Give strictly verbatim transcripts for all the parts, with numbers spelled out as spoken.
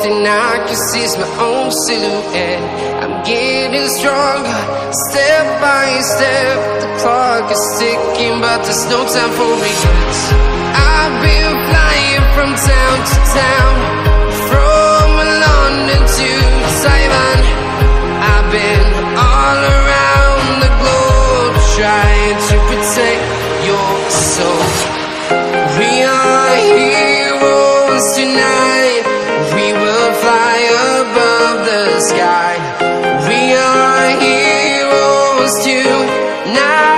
and I can see it's my own silhouette. I'm getting stronger, step by step. The clock is ticking, but there's no time for regrets. I've been flying from town to town, from London to Taiwan. I've been all around the globe, trying to protect your soul. We are heroes tonight. We will fly above the sky. We are heroes tonight.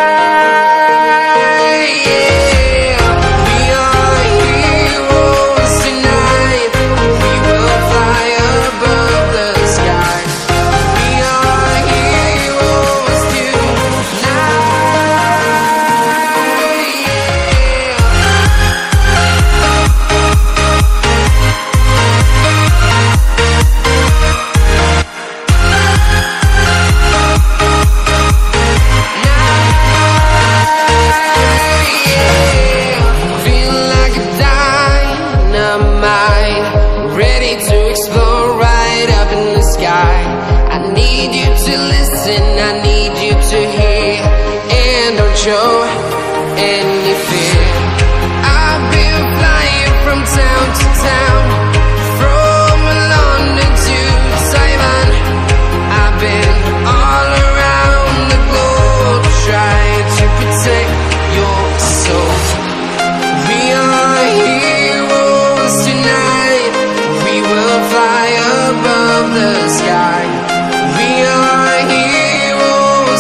I need you to hear, and don't show any fear. I've been flying from town to town, from London to Taiwan. I've been all around the globe, trying to protect your soul. We are heroes tonight. We will fly above the sky. We are heroes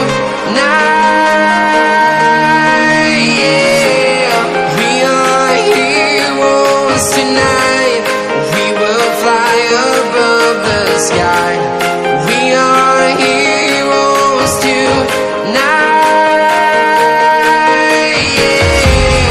tonight, yeah. We are heroes tonight. We will fly above the sky. We are heroes tonight, yeah.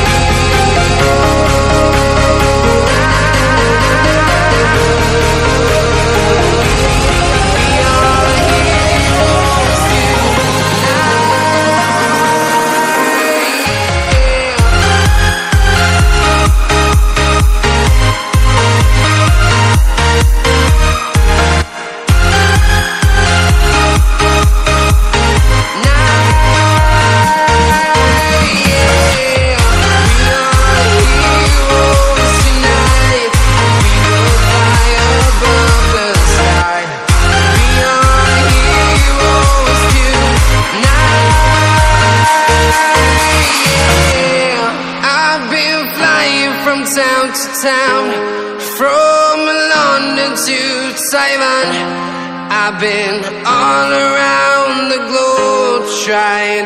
Town to town, from London to Taiwan. I've been all around the globe, trying